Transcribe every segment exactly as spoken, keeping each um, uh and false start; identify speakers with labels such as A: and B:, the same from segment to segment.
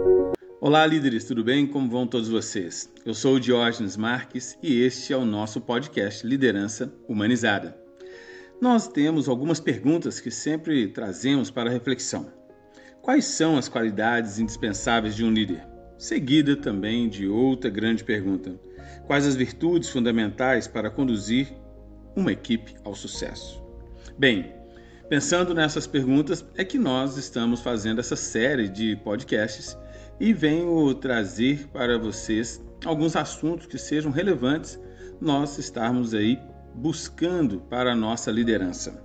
A: Olá, líderes, tudo bem? Como vão todos vocês? Eu sou o Diógenes Marques e este é o nosso podcast Liderança Humanizada. Nós temos algumas perguntas que sempre trazemos para reflexão. Quais são as qualidades indispensáveis de um líder? Seguida também de outra grande pergunta: quais as virtudes fundamentais para conduzir uma equipe ao sucesso? Bem, pensando nessas perguntas é que nós estamos fazendo essa série de podcasts e venho trazer para vocês alguns assuntos que sejam relevantes nós estarmos aí buscando para a nossa liderança.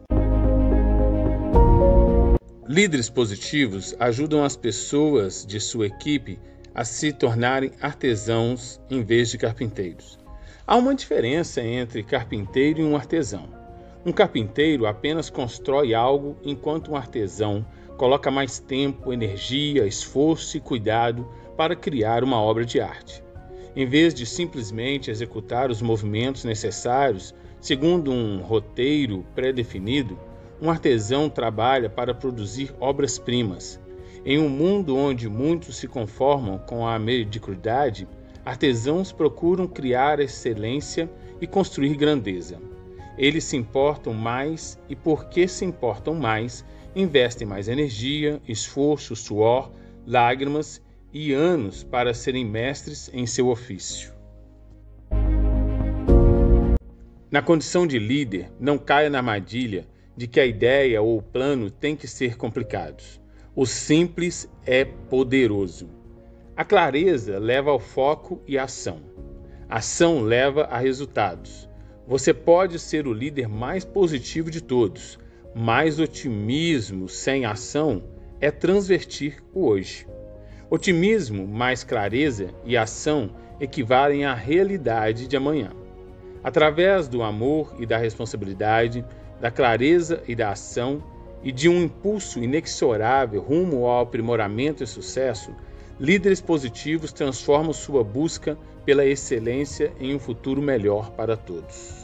A: Líderes positivos ajudam as pessoas de sua equipe a se tornarem artesãos em vez de carpinteiros. Há uma diferença entre carpinteiro e um artesão. Um carpinteiro apenas constrói algo, enquanto um artesão coloca mais tempo, energia, esforço e cuidado para criar uma obra de arte. Em vez de simplesmente executar os movimentos necessários segundo um roteiro pré-definido, um artesão trabalha para produzir obras-primas. Em um mundo onde muitos se conformam com a mediocridade, artesãos procuram criar excelência e construir grandeza. Eles se importam mais e, porque se importam mais, investem mais energia, esforço, suor, lágrimas e anos para serem mestres em seu ofício. Na condição de líder, não caia na armadilha de que a ideia ou o plano tem que ser complicados. O simples é poderoso. A clareza leva ao foco e à ação. A ação leva a resultados. Você pode ser o líder mais positivo de todos, mas otimismo sem ação é transvertir o hoje. Otimismo mais clareza e ação equivalem à realidade de amanhã. Através do amor e da responsabilidade, da clareza e da ação e de um impulso inexorável rumo ao aprimoramento e sucesso, líderes positivos transformam sua busca pela excelência em um futuro melhor para todos.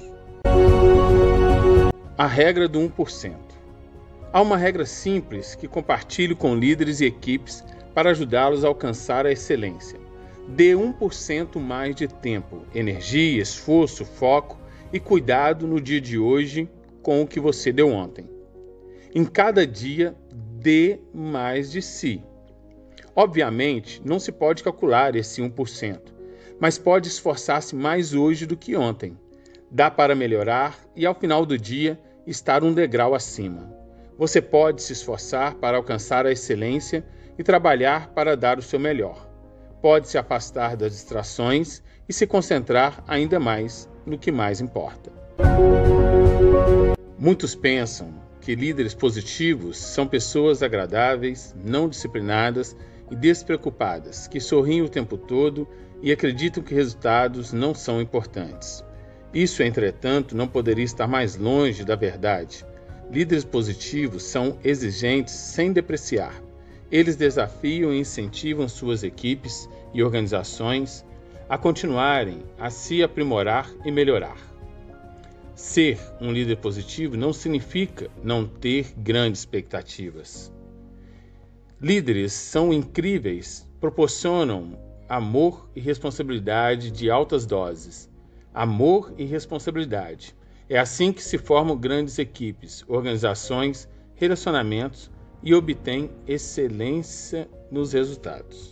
A: A regra do um por cento. Há uma regra simples que compartilho com líderes e equipes para ajudá-los a alcançar a excelência. Dê um por cento mais de tempo, energia, esforço, foco e cuidado no dia de hoje com o que você deu ontem. Em cada dia, dê mais de si. Obviamente, não se pode calcular esse um por cento, mas pode esforçar-se mais hoje do que ontem. Dá para melhorar e, ao final do dia, estar um degrau acima. Você pode se esforçar para alcançar a excelência e trabalhar para dar o seu melhor. Pode se afastar das distrações e se concentrar ainda mais no que mais importa. Muitos pensam que líderes positivos são pessoas agradáveis, não disciplinadas e despreocupadas, que sorriem o tempo todo e acreditam que resultados não são importantes. Isso, entretanto, não poderia estar mais longe da verdade. Líderes positivos são exigentes sem depreciar. Eles desafiam e incentivam suas equipes e organizações a continuarem a se aprimorar e melhorar. Ser um líder positivo não significa não ter grandes expectativas. Líderes são incríveis, proporcionam amor e responsabilidade de altas doses. Amor e responsabilidade. É assim que se formam grandes equipes, organizações, relacionamentos e obtêm excelência nos resultados.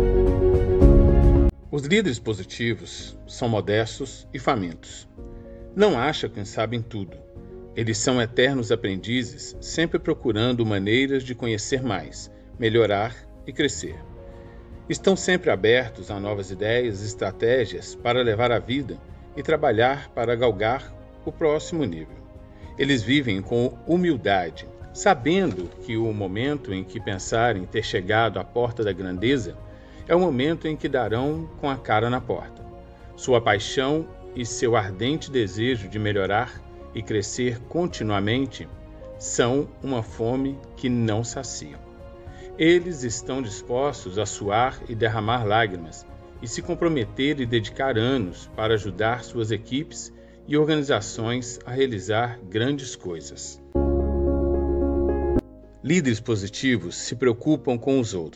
A: Os líderes positivos são modestos e famintos. Não acham que sabem tudo. Eles são eternos aprendizes, sempre procurando maneiras de conhecer mais, melhorar e crescer. Estão sempre abertos a novas ideias e estratégias para levar a vida e trabalhar para galgar o próximo nível. Eles vivem com humildade, sabendo que o momento em que pensarem ter chegado à porta da grandeza é o momento em que darão com a cara na porta. Sua paixão e seu ardente desejo de melhorar e crescer continuamente são uma fome que não saciam. Eles estão dispostos a suar e derramar lágrimas e se comprometer e dedicar anos para ajudar suas equipes e organizações a realizar grandes coisas. Líderes positivos se preocupam com os outros.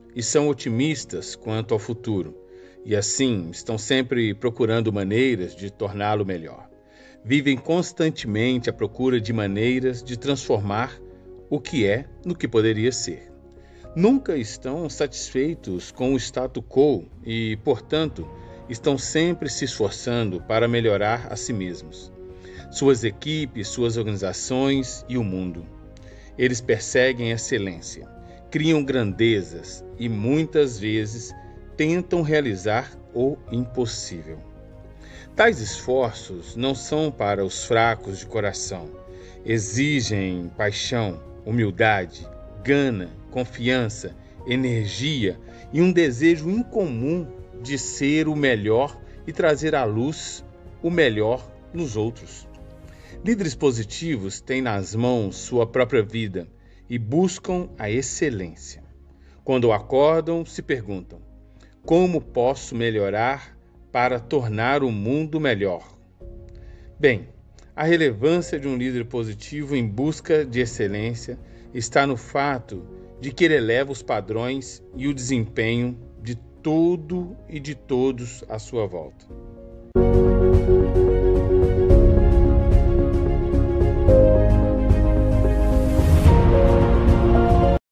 A: e são otimistas quanto ao futuro, e assim estão sempre procurando maneiras de torná-lo melhor. Vivem constantemente à procura de maneiras de transformar o que é no que poderia ser. Nunca estão satisfeitos com o status quo e, portanto, estão sempre se esforçando para melhorar a si mesmos, suas equipes, suas organizações e o mundo. Eles perseguem excelência, criam grandezas e muitas vezes tentam realizar o impossível. Tais esforços não são para os fracos de coração. Exigem paixão, humildade, gana, confiança, energia e um desejo incomum de ser o melhor e trazer à luz o melhor nos outros. Líderes positivos têm nas mãos sua própria vida e buscam a excelência. Quando acordam, se perguntam: como posso melhorar para tornar o mundo melhor? Bem, a relevância de um líder positivo em busca de excelência está no fato de que ele eleva os padrões e o desempenho de tudo e de todos à sua volta.